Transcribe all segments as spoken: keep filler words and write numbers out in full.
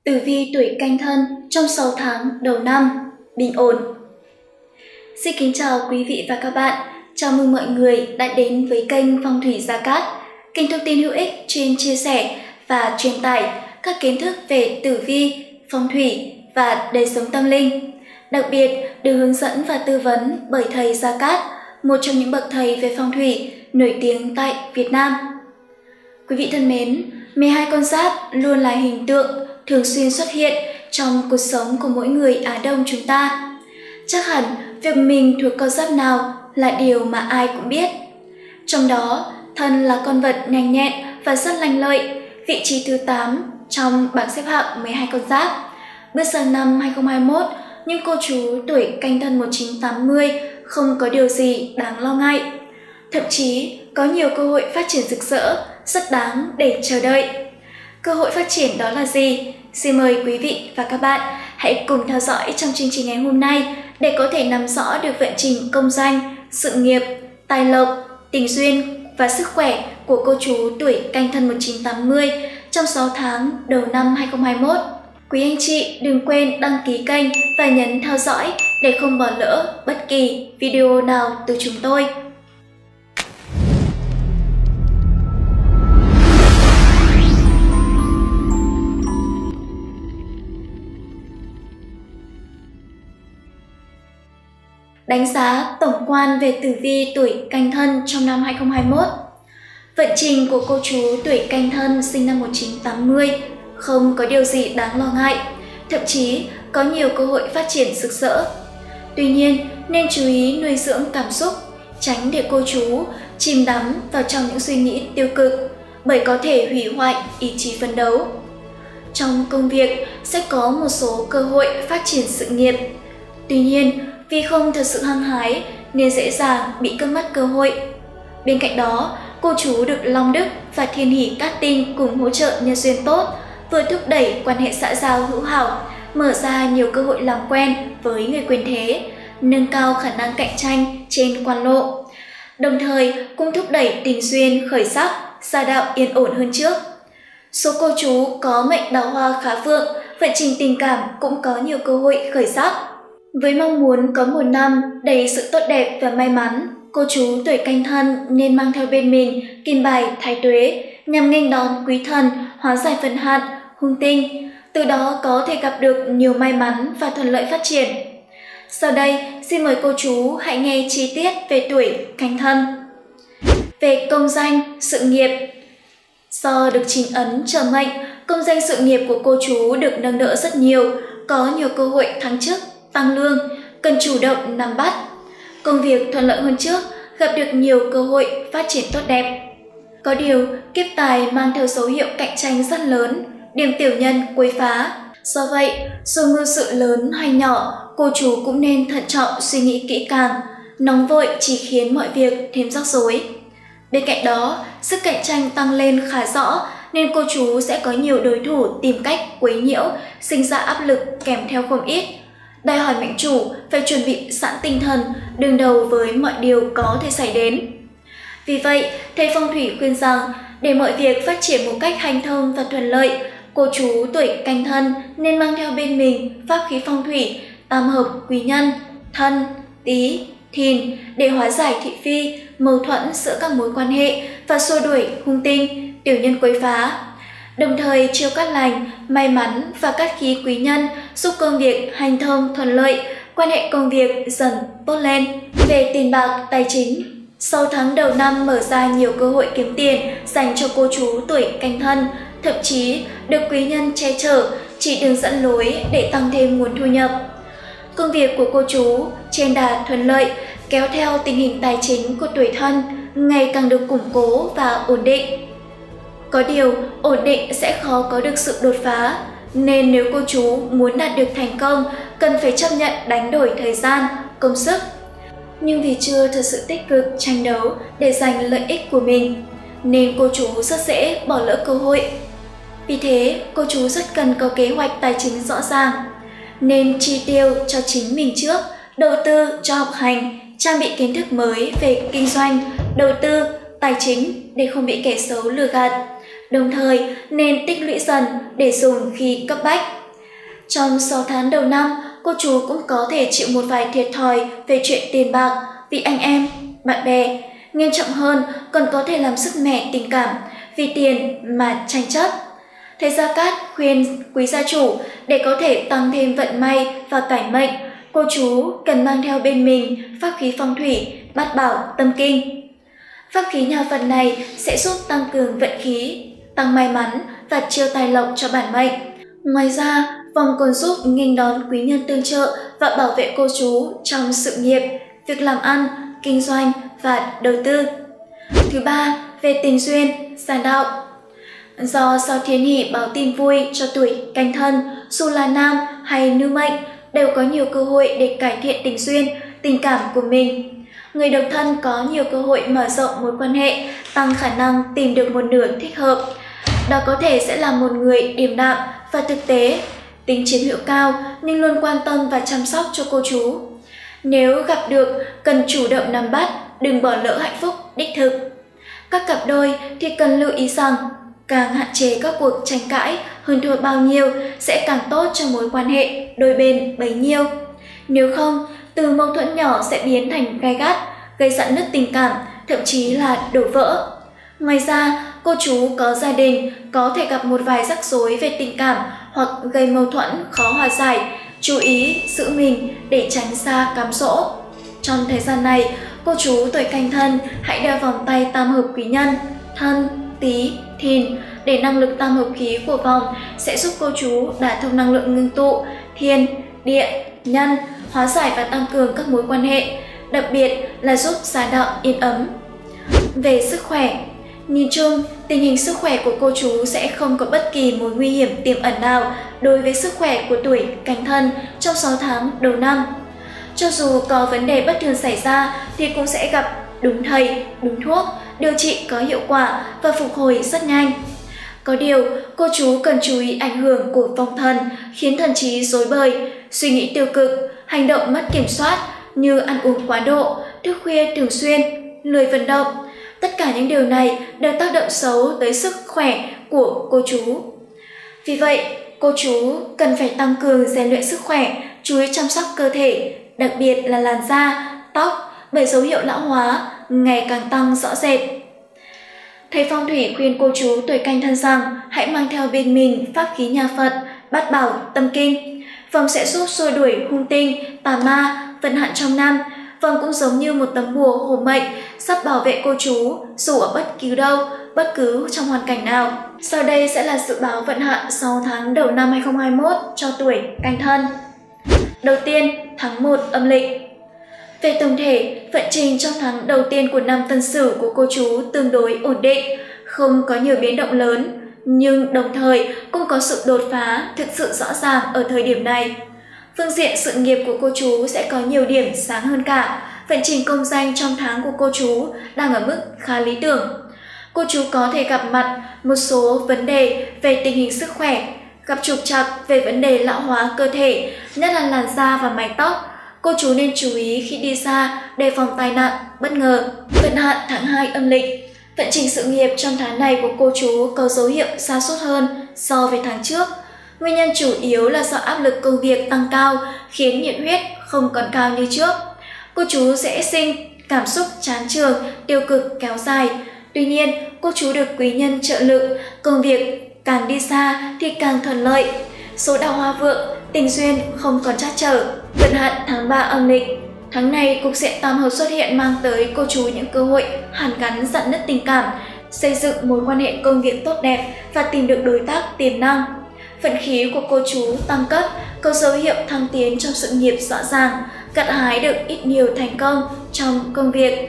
Tử vi tuổi Canh Thân trong sáu tháng đầu năm, bình ổn. Xin kính chào quý vị và các bạn. Chào mừng mọi người đã đến với kênh Phong thủy Gia Cát, kênh thông tin hữu ích chuyên chia sẻ và truyền tải các kiến thức về tử vi, phong thủy và đời sống tâm linh. Đặc biệt được hướng dẫn và tư vấn bởi thầy Gia Cát, một trong những bậc thầy về phong thủy nổi tiếng tại Việt Nam. Quý vị thân mến, mười hai con giáp luôn là hình tượng thường xuyên xuất hiện trong cuộc sống của mỗi người Á Đông chúng ta. Chắc hẳn việc mình thuộc con giáp nào là điều mà ai cũng biết. Trong đó, Thân là con vật nhanh nhẹn và rất lanh lợi, vị trí thứ tám trong bảng xếp hạng mười hai con giáp. Bước sang năm hai không hai mốt, nhưng cô chú tuổi Canh Thân một nghìn chín trăm tám mươi không có điều gì đáng lo ngại. Thậm chí có nhiều cơ hội phát triển rực rỡ, rất đáng để chờ đợi. Cơ hội phát triển đó là gì? Xin mời quý vị và các bạn hãy cùng theo dõi trong chương trình ngày hôm nay để có thể nắm rõ được vận trình công danh, sự nghiệp, tài lộc, tình duyên và sức khỏe của cô chú tuổi Canh Thân một nghìn chín trăm tám mươi trong sáu tháng đầu năm hai không hai mốt. Quý anh chị đừng quên đăng ký kênh và nhấn theo dõi để không bỏ lỡ bất kỳ video nào từ chúng tôi. Đánh giá tổng quan về tử vi tuổi Canh Thân trong năm hai không hai mốt. Vận trình của cô chú tuổi Canh Thân sinh năm một nghìn chín trăm tám mươi không có điều gì đáng lo ngại, thậm chí có nhiều cơ hội phát triển rực rỡ. Tuy nhiên, nên chú ý nuôi dưỡng cảm xúc, tránh để cô chú chìm đắm vào trong những suy nghĩ tiêu cực, bởi có thể hủy hoại ý chí phấn đấu. Trong công việc sẽ có một số cơ hội phát triển sự nghiệp. Tuy nhiên, vì không thật sự hăng hái nên dễ dàng bị cướp mất cơ hội. Bên cạnh đó, cô chú được Long Đức và Thiên Hỷ Cát Tinh cùng hỗ trợ nhân duyên tốt, vừa thúc đẩy quan hệ xã giao hữu hảo, mở ra nhiều cơ hội làm quen với người quyền thế, nâng cao khả năng cạnh tranh trên quan lộ. Đồng thời cũng thúc đẩy tình duyên khởi sắc, gia đạo yên ổn hơn trước. Số cô chú có mệnh đào hoa khá vượng, vận trình tình cảm cũng có nhiều cơ hội khởi sắc. Với mong muốn có một năm đầy sự tốt đẹp và may mắn, cô chú tuổi Canh Thân nên mang theo bên mình kim bài Thái Tuế nhằm nghênh đón quý thần, hóa giải phần hạn, hung tinh, từ đó có thể gặp được nhiều may mắn và thuận lợi phát triển. Sau đây, xin mời cô chú hãy nghe chi tiết về tuổi Canh Thân. Về công danh, sự nghiệp. Do được chính ấn trợ mệnh, công danh sự nghiệp của cô chú được nâng đỡ rất nhiều, có nhiều cơ hội thăng chức, tăng lương, cần chủ động nắm bắt. Công việc thuận lợi hơn trước, gặp được nhiều cơ hội phát triển tốt đẹp. Có điều, kiếp tài mang theo dấu hiệu cạnh tranh rất lớn, điểm tiểu nhân quấy phá. Do vậy, dù mưu sự lớn hay nhỏ, cô chú cũng nên thận trọng suy nghĩ kỹ càng, nóng vội chỉ khiến mọi việc thêm rắc rối. Bên cạnh đó, sức cạnh tranh tăng lên khá rõ nên cô chú sẽ có nhiều đối thủ tìm cách quấy nhiễu, sinh ra áp lực kèm theo không ít. Đòi hỏi mệnh chủ phải chuẩn bị sẵn tinh thần, đương đầu với mọi điều có thể xảy đến. Vì vậy, thầy phong thủy khuyên rằng để mọi việc phát triển một cách hanh thông và thuận lợi, cô chú tuổi Canh Thân nên mang theo bên mình pháp khí phong thủy tam hợp quý nhân, Thân, Tý, Thìn để hóa giải thị phi, mâu thuẫn giữa các mối quan hệ và xua đuổi hung tinh, tiểu nhân quấy phá. Đồng thời chiêu cát lành, may mắn và cát khí quý nhân giúp công việc hanh thông thuận lợi, quan hệ công việc dần tốt lên. Về tiền bạc, tài chính, sau tháng đầu năm mở ra nhiều cơ hội kiếm tiền dành cho cô chú tuổi Canh Thân, thậm chí được quý nhân che chở, chỉ đường dẫn lối để tăng thêm nguồn thu nhập. Công việc của cô chú trên đà thuận lợi, kéo theo tình hình tài chính của tuổi Thân ngày càng được củng cố và ổn định. Có điều, ổn định sẽ khó có được sự đột phá, nên nếu cô chú muốn đạt được thành công, cần phải chấp nhận đánh đổi thời gian, công sức. Nhưng vì chưa thật sự tích cực tranh đấu để giành lợi ích của mình, nên cô chú rất dễ bỏ lỡ cơ hội. Vì thế, cô chú rất cần có kế hoạch tài chính rõ ràng, nên chi tiêu cho chính mình trước, đầu tư cho học hành, trang bị kiến thức mới về kinh doanh, đầu tư, tài chính để không bị kẻ xấu lừa gạt. đồng thời nên tích lũy dần để dùng khi cấp bách. Trong sáu tháng đầu năm, cô chú cũng có thể chịu một vài thiệt thòi về chuyện tiền bạc vì anh em, bạn bè. Nghiêm trọng hơn còn có thể làm sứt mẻ tình cảm vì tiền mà tranh chấp. Thầy Gia Cát khuyên quý gia chủ để có thể tăng thêm vận may và cải mệnh, cô chú cần mang theo bên mình pháp khí phong thủy Bát Bảo Tâm Kinh. Pháp khí nhà Phật này sẽ giúp tăng cường vận khí, tăng may mắn và chiêu tài lộc cho bản mệnh. Ngoài ra, vòng còn giúp nghênh đón quý nhân tương trợ và bảo vệ cô chú trong sự nghiệp, việc làm ăn, kinh doanh và đầu tư. Thứ ba, về tình duyên, gia đạo. Do sao Thiên Hỷ báo tin vui cho tuổi Canh Thân, dù là nam hay nữ mệnh đều có nhiều cơ hội để cải thiện tình duyên, tình cảm của mình. Người độc thân có nhiều cơ hội mở rộng mối quan hệ, tăng khả năng tìm được một nửa thích hợp. Đó có thể sẽ là một người điềm đạm và thực tế, tính chiếm hữu cao nhưng luôn quan tâm và chăm sóc cho cô chú. Nếu gặp được, cần chủ động nắm bắt, đừng bỏ lỡ hạnh phúc đích thực. Các cặp đôi thì cần lưu ý rằng, càng hạn chế các cuộc tranh cãi hơn thua bao nhiêu sẽ càng tốt cho mối quan hệ đôi bên bấy nhiêu. Nếu không, từ mâu thuẫn nhỏ sẽ biến thành gay gắt, gây rạn nứt tình cảm, thậm chí là đổ vỡ. Ngoài ra, cô chú có gia đình có thể gặp một vài rắc rối về tình cảm hoặc gây mâu thuẫn khó hòa giải, chú ý giữ mình để tránh xa cám dỗ. Trong thời gian này, cô chú tuổi Canh Thân hãy đeo vòng tay tam hợp quý nhân Thân, Tý, Thìn để năng lực tam hợp khí của vòng sẽ giúp cô chú đả thông năng lượng ngưng tụ thiên, địa, nhân, hóa giải và tăng cường các mối quan hệ, đặc biệt là giúp gia đạo yên ấm. Về sức khỏe, nhìn chung, tình hình sức khỏe của cô chú sẽ không có bất kỳ mối nguy hiểm tiềm ẩn nào đối với sức khỏe của tuổi Canh Thân trong sáu tháng đầu năm. Cho dù có vấn đề bất thường xảy ra thì cũng sẽ gặp đúng thầy, đúng thuốc, điều trị có hiệu quả và phục hồi rất nhanh. Có điều, cô chú cần chú ý ảnh hưởng của vong thần khiến thần trí rối bời, suy nghĩ tiêu cực, hành động mất kiểm soát như ăn uống quá độ, thức khuya thường xuyên, lười vận động. Tất cả những điều này đều tác động xấu tới sức khỏe của cô chú. Vì vậy, cô chú cần phải tăng cường rèn luyện sức khỏe, chú ý chăm sóc cơ thể, đặc biệt là làn da, tóc, bởi dấu hiệu lão hóa ngày càng tăng rõ rệt. Thầy phong thủy khuyên cô chú tuổi Canh Thân rằng hãy mang theo bên mình pháp khí nhà Phật Bát Bảo Tâm Kinh. Vòng sẽ giúp xua đuổi hung tinh, tà ma, vận hạn trong năm. Vòng cũng giống như một tấm bùa hộ mệnh sắp bảo vệ cô chú dù ở bất cứ đâu, bất cứ trong hoàn cảnh nào. Sau đây sẽ là dự báo vận hạn sáu tháng đầu năm hai không hai mốt cho tuổi Canh Thân. Đầu tiên, tháng một âm lịch. Về tổng thể, vận trình trong tháng đầu tiên của năm Tân Sửu của cô chú tương đối ổn định, không có nhiều biến động lớn, nhưng đồng thời cũng có sự đột phá thực sự rõ ràng ở thời điểm này. Phương diện sự nghiệp của cô chú sẽ có nhiều điểm sáng hơn cả, vận trình công danh trong tháng của cô chú đang ở mức khá lý tưởng. Cô chú có thể gặp mặt một số vấn đề về tình hình sức khỏe, gặp trục trặc về vấn đề lão hóa cơ thể, nhất là làn da và mái tóc. Cô chú nên chú ý khi đi xa, đề phòng tai nạn, bất ngờ. Vận hạn tháng hai âm lịch. Vận trình sự nghiệp trong tháng này của cô chú có dấu hiệu sa sút hơn so với tháng trước. Nguyên nhân chủ yếu là do áp lực công việc tăng cao khiến nhiệt huyết không còn cao như trước. Cô chú sẽ sinh cảm xúc chán chường, tiêu cực kéo dài. Tuy nhiên, cô chú được quý nhân trợ lực, công việc càng đi xa thì càng thuận lợi. Số đào hoa vượng, tình duyên không còn trắc trở. Vận hạn tháng ba âm lịch. Tháng này, cục diện tam hợp xuất hiện mang tới cô chú những cơ hội hàn gắn rạn nứt tình cảm, xây dựng mối quan hệ công việc tốt đẹp và tìm được đối tác tiềm năng. Vận khí của cô chú tăng cấp, có dấu hiệu thăng tiến trong sự nghiệp rõ ràng, gặt hái được ít nhiều thành công trong công việc.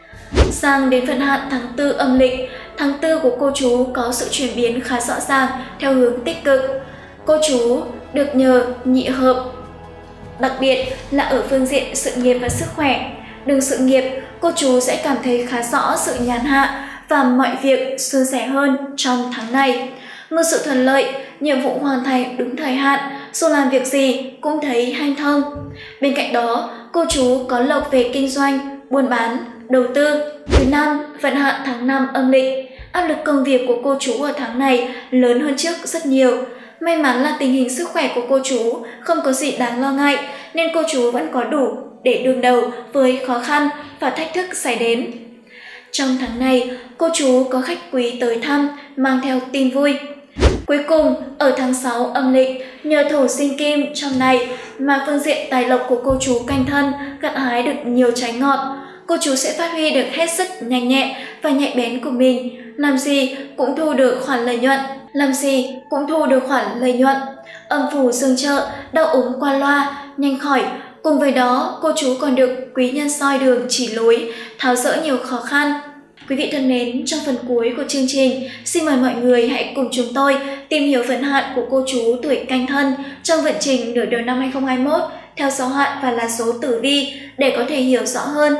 Sang đến vận hạn tháng tư âm lịch, tháng tư của cô chú có sự chuyển biến khá rõ ràng theo hướng tích cực. Cô chú được nhờ nhị hợp, đặc biệt là ở phương diện sự nghiệp và sức khỏe. Đường sự nghiệp, cô chú sẽ cảm thấy khá rõ sự nhàn hạ và mọi việc suôn sẻ hơn trong tháng này. Ngư sự thuận lợi, nhiệm vụ hoàn thành đúng thời hạn, dù làm việc gì cũng thấy hanh thông. Bên cạnh đó, cô chú có lộc về kinh doanh, buôn bán, đầu tư. Thứ năm, vận hạn tháng năm âm lịch. áp lực công việc của cô chú ở tháng này lớn hơn trước rất nhiều. May mắn là tình hình sức khỏe của cô chú không có gì đáng lo ngại nên cô chú vẫn có đủ để đương đầu với khó khăn và thách thức xảy đến. Trong tháng này, cô chú có khách quý tới thăm mang theo tin vui. Cuối cùng, ở tháng sáu âm lịch, nhờ thổ sinh kim trong này mà phương diện tài lộc của cô chú Canh Thân gặt hái được nhiều trái ngọt. Cô chú sẽ phát huy được hết sức nhanh nhẹn và nhạy bén của mình, làm gì cũng thu được khoản lợi nhuận, làm gì cũng thu được khoản lợi nhuận. Âm phủ dương trợ, đau ốm qua loa, nhanh khỏi. Cùng với đó, cô chú còn được quý nhân soi đường chỉ lối, tháo dỡ nhiều khó khăn. Quý vị thân mến, trong phần cuối của chương trình, xin mời mọi người hãy cùng chúng tôi tìm hiểu vận hạn của cô chú tuổi Canh Thân trong vận trình nửa đầu năm hai không hai mốt theo số hạn và là số tử vi để có thể hiểu rõ hơn.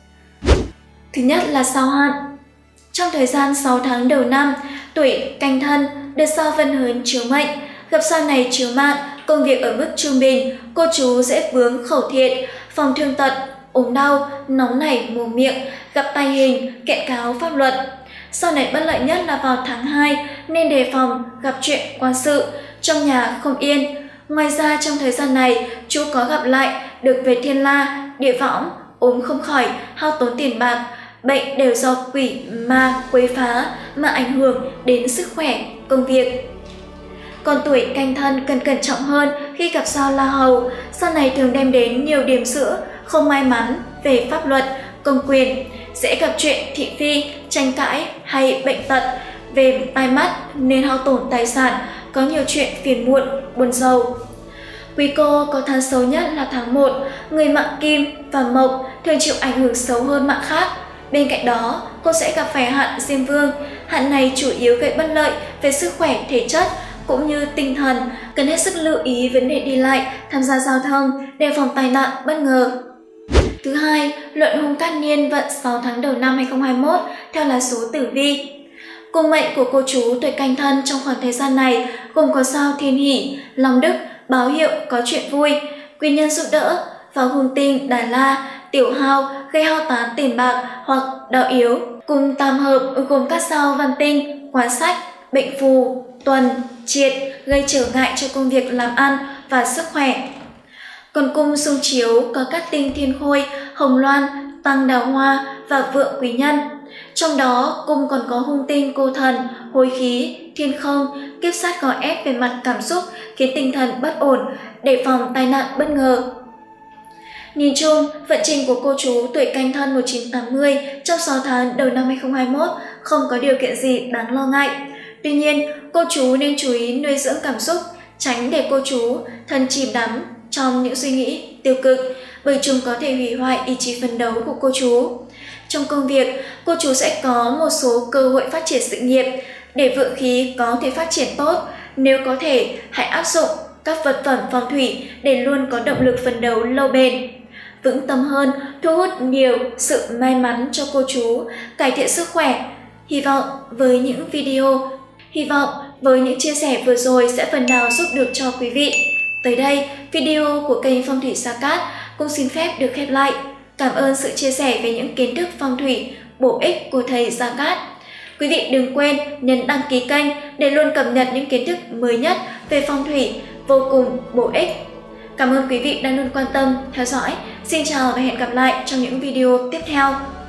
Thứ nhất là sao hạn. Trong thời gian sáu tháng đầu năm, tuổi Canh Thân được sao Vân Hớn chiếu mệnh, gặp sao này chiếu mạng, công việc ở mức trung bình, cô chú dễ vướng khẩu thiện, phòng thương tật, ốm đau, nóng nảy mồm miệng, gặp tai hình, kiện cáo pháp luật. Sau này bất lợi nhất là vào tháng hai nên đề phòng gặp chuyện quan sự, trong nhà không yên. Ngoài ra trong thời gian này, chú có gặp lại được về thiên la, địa võng, ốm không khỏi, hao tốn tiền bạc, bệnh đều do quỷ ma quấy phá mà ảnh hưởng đến sức khỏe, công việc. Còn tuổi Canh Thân cần cẩn trọng hơn khi gặp sao La Hầu, sao này thường đem đến nhiều điểm sữa, không may mắn về pháp luật, công quyền, dễ gặp chuyện thị phi, tranh cãi hay bệnh tật, về tai mắt nên hao tổn tài sản, có nhiều chuyện phiền muộn, buồn rầu. Quý cô có tháng xấu nhất là tháng một, người mạng Kim và Mộc thường chịu ảnh hưởng xấu hơn mạng khác. Bên cạnh đó, cô sẽ gặp phải hạn Diêm Vương, hạn này chủ yếu gây bất lợi về sức khỏe thể chất cũng như tinh thần, cần hết sức lưu ý vấn đề đi lại, tham gia giao thông, đề phòng tai nạn bất ngờ. Thứ hai, luận hung cát niên vận sáu tháng đầu năm hai không hai mốt theo là số tử vi. Cung mệnh của cô chú tuổi Canh Thân trong khoảng thời gian này gồm có sao Thiên Hỷ, Long Đức, báo hiệu có chuyện vui, quý nhân giúp đỡ, vào hung tinh Đà La, tiểu hao gây hao tán tiền bạc hoặc đau yếu. Cùng tam hợp gồm các sao Văn Tinh, Quán Sách, Bệnh Phù, Tuần, Triệt gây trở ngại cho công việc làm ăn và sức khỏe. Còn cung xung chiếu có các tinh Thiên Khôi, Hồng Loan, Tăng Đào Hoa và Vượng Quý Nhân. Trong đó, cung còn có hung tinh Cô Thần, Hối Khí, Thiên Không, kiếp sát gò ép về mặt cảm xúc khiến tinh thần bất ổn, đề phòng tai nạn bất ngờ. Nhìn chung, vận trình của cô chú tuổi Canh Thân một nghìn chín trăm tám mươi trong sáu tháng đầu năm hai không hai mốt không có điều kiện gì đáng lo ngại. Tuy nhiên, cô chú nên chú ý nuôi dưỡng cảm xúc, tránh để cô chú thân chìm đắm trong những suy nghĩ tiêu cực, bởi chúng có thể hủy hoại ý chí phấn đấu của cô chú. Trong công việc, cô chú sẽ có một số cơ hội phát triển sự nghiệp, để vượng khí có thể phát triển tốt. Nếu có thể, hãy áp dụng các vật phẩm phong thủy để luôn có động lực phấn đấu lâu bền. Vững tâm hơn, thu hút nhiều sự may mắn cho cô chú, cải thiện sức khỏe. Hy vọng với những video, hy vọng với những chia sẻ vừa rồi sẽ phần nào giúp được cho quý vị. Tới đây, video của kênh Phong thủy Gia Cát cũng xin phép được khép lại. Cảm ơn sự chia sẻ về những kiến thức phong thủy bổ ích của thầy Gia Cát. Quý vị đừng quên nhấn đăng ký kênh để luôn cập nhật những kiến thức mới nhất về phong thủy vô cùng bổ ích. Cảm ơn quý vị đã luôn quan tâm, theo dõi. Xin chào và hẹn gặp lại trong những video tiếp theo.